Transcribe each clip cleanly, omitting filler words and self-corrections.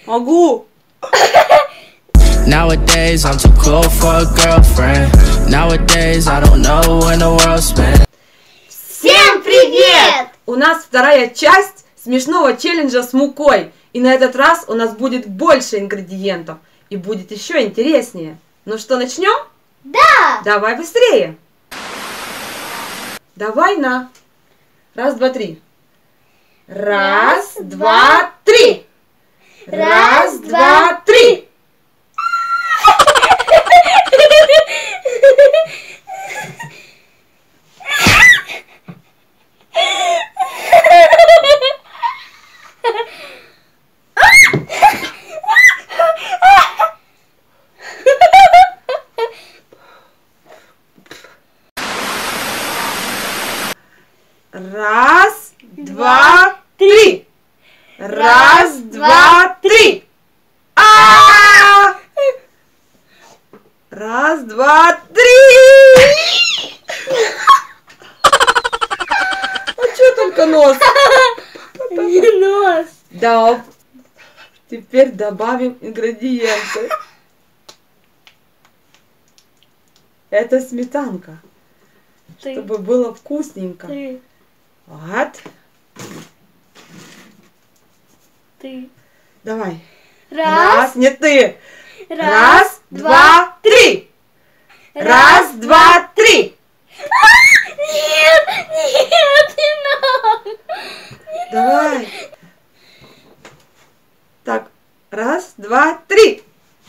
Могу. Nowadays I'm too cool for a girlfriend. Nowadays I don't know when the world's spent. Всем привет! У нас вторая часть смешного челленджа с мукой. И на этот раз у нас будет больше ингредиентов. И будет еще интереснее. Ну что, начнем? Да! Давай быстрее. Давай на. Раз, два, три. Раз, два, три. Раз, два, три. Раз, два, три. Раз, два, три. Раз, два, три. А что только нос? Нос. Да. Теперь добавим ингредиенты. Это сметанка. Чтобы было вкусненько. Ты. Вот. Ты. Давай. Раз. Не ты. Раз, два, три. Раз, два, три. Нет, нет, не надо. Давай. Так. Раз, два, три.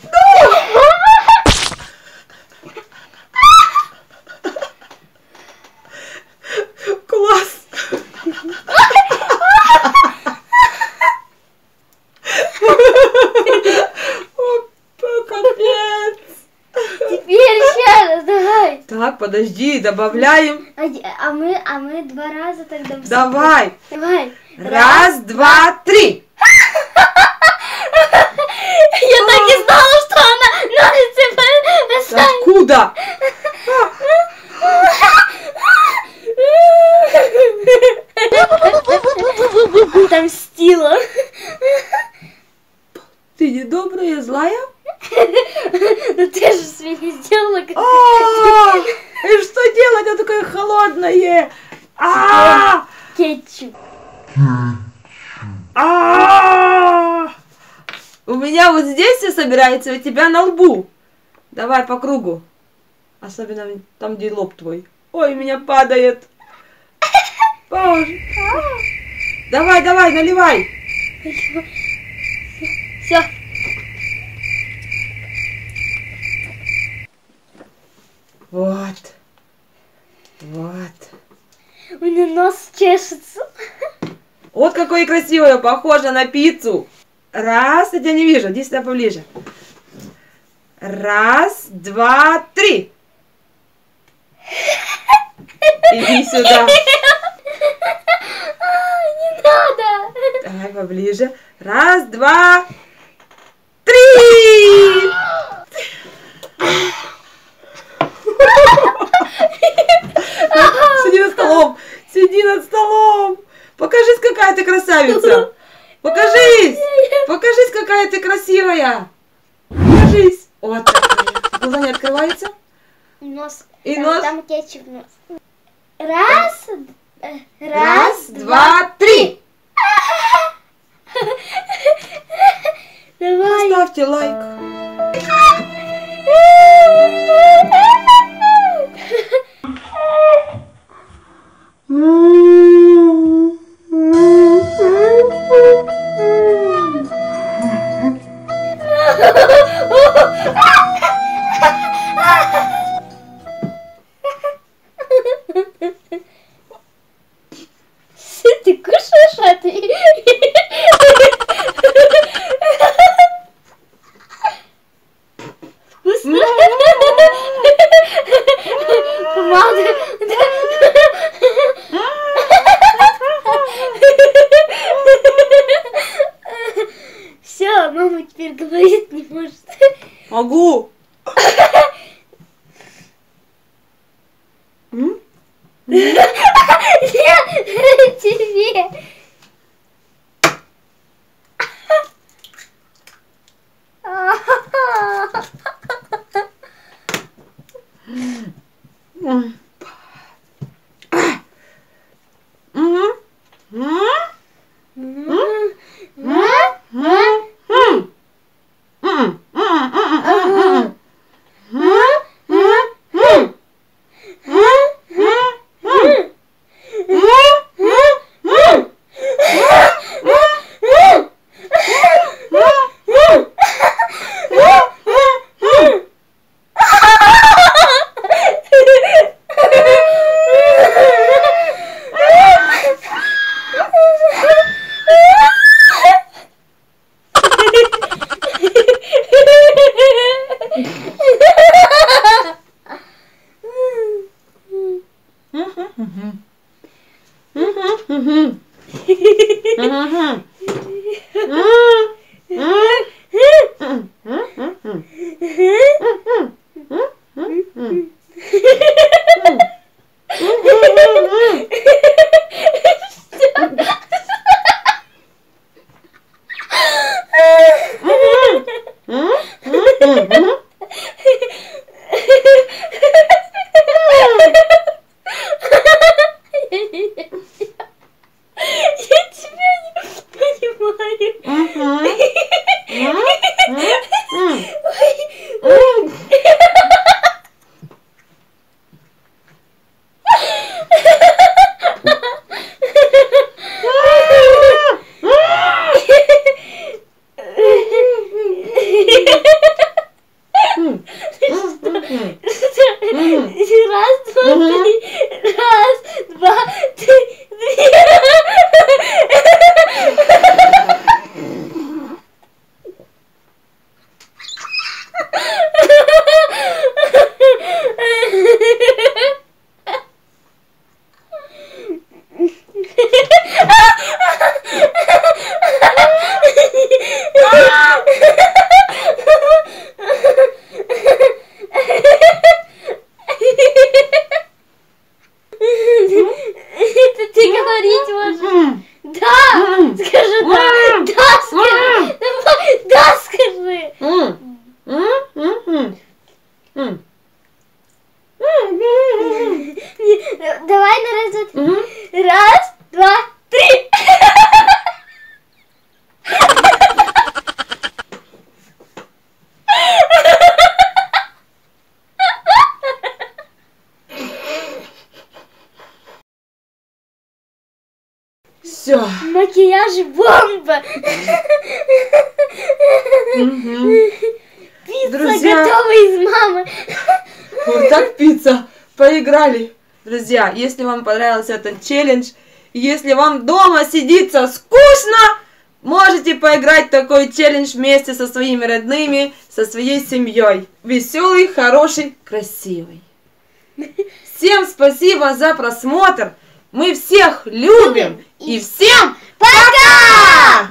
Класс. Капец. Теперь еще раз, давай. Так, подожди, добавляем. А мы два раза тогда. Давай. Давай. Раз, два, три. Я так и знала, что она ножницы Откуда? отомстила. Ты недобрая, злая? Ну ты же свинья сделала. И что делать? Она такая холодная. Кетчуп. У меня вот здесь все собирается, у тебя на лбу. Давай по кругу. Особенно там, где лоб твой. Ой, у меня падает. Боже. Давай, давай, наливай. Все. Вот. Вот. У меня нос чешется. Вот какое красивое, похоже на пиццу. Раз, я тебя не вижу, иди сюда поближе. Раз, два, три. Иди сюда. Не надо. Давай поближе. Раз, два, три. Сиди над столом. Сиди над столом. Покажись, какая ты красавица. Покажись. Покажись, какая ты красивая. Покажись. Вот такая. Глаза не открываются. Нос. И там, нос. Там кетчуп нос. Раз. Раз, два, три. Давай. Ставьте лайк. Ты кушаешь это? Вкусно? Помада. Все, мама теперь говорить не может. Могу. Давай на раз, раз, два, три. Все. Макияж бомба. Пицца Друзья, готова из мамы. вот так пицца. Поиграли. Друзья, если вам понравился этот челлендж, если вам дома сидится скучно, можете поиграть в такой челлендж вместе со своими родными, со своей семьей. Веселый, хороший, красивый. Всем спасибо за просмотр. Мы всех любим. И всем пока!